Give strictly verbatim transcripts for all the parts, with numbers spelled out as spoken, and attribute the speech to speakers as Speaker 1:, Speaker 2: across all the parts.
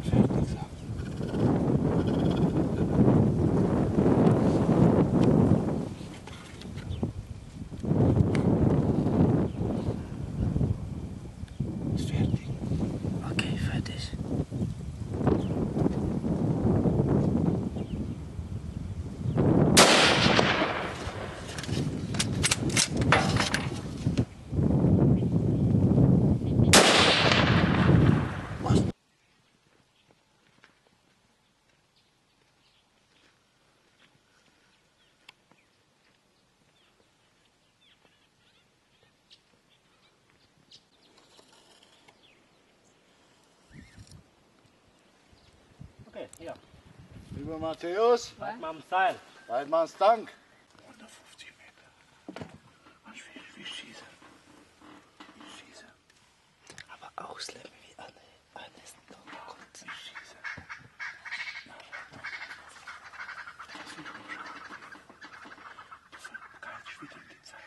Speaker 1: Okay, hier.
Speaker 2: Lieber Matthäus,
Speaker 1: Halt mal am Seil.
Speaker 2: Weidmanns Dank.
Speaker 3: hundertfünfzig Meter. Und ich will, ich will schießen. Ich schieße.
Speaker 4: Aber ausleppen wie alle. Alles noch kommt.
Speaker 3: Ich schieße. Na, warte mal. Das ist nicht nur schauen. Du vergeist wieder in die Zeit.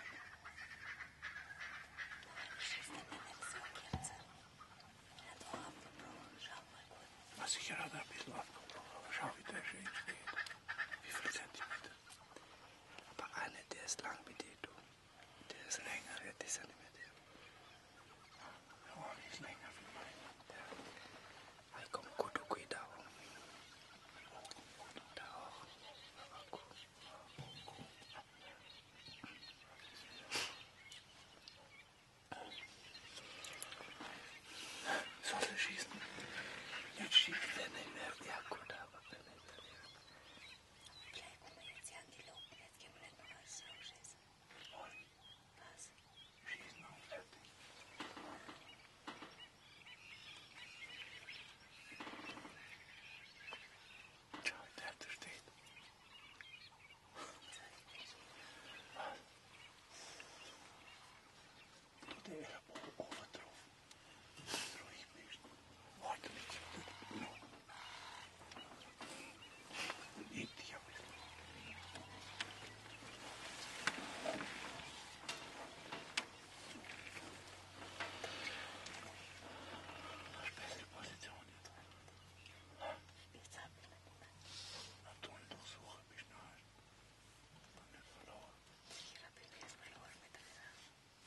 Speaker 3: Was ich gerade ein bisschen abgebrochen habe. Schau, wie der schön steht. Wie viel Zentimeter?
Speaker 4: Aber einer, der ist lang wie dir, du. Der ist länger, ja, der ist ja nicht mehr der.
Speaker 3: Ja, die ist länger wie meine.
Speaker 4: Aí como kudu cuidado. Da auch. Aber gut.
Speaker 3: Soll er schießen? Jetzt schießen.
Speaker 4: Wenn er mehr, ja gut, aber wenn er mehr.
Speaker 5: Vielleicht muss man jetzt ja an die Lupe, jetzt gehen wir nicht noch alles rausschießen. Was?
Speaker 3: Schießen und fertig. Schau, der da steht. Was? Du, der Ellenbogen oben drauf. Ruhig bist. Heute nicht. Heb dich ein bisschen. Das ist bessere Position jetzt.
Speaker 5: Jetzt hab ich nicht mehr.
Speaker 3: Na, du doch suchen, bist du halt. Dann nicht verloren.
Speaker 5: Ich hab ihn jetzt verloren mit der Sache.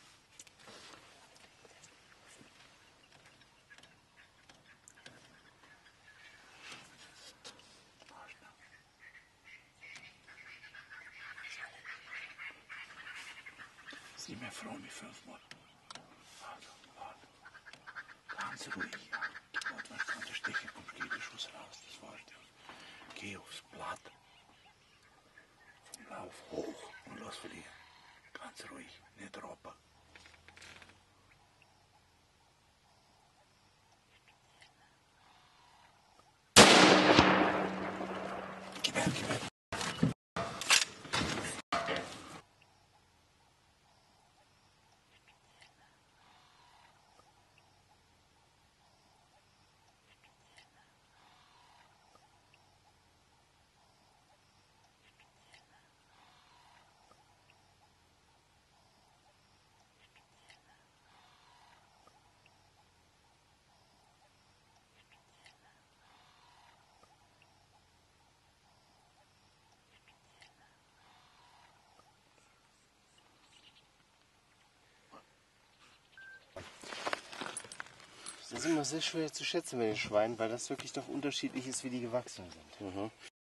Speaker 3: Sie mir froh wie fünfmal. Warte, warte. Ganz ruhig, ja. Warte, was kann der Stecher kommt, geht der Schuss raus, das war's. Geh aufs Blatt. Vom Lauf hoch und losfliegen. Ganz ruhig, nicht roppen. Gib her, gib her.
Speaker 6: Das ist immer sehr schwer zu schätzen bei den Schweinen, weil das wirklich doch unterschiedlich ist, wie die gewachsen sind.
Speaker 4: Mhm.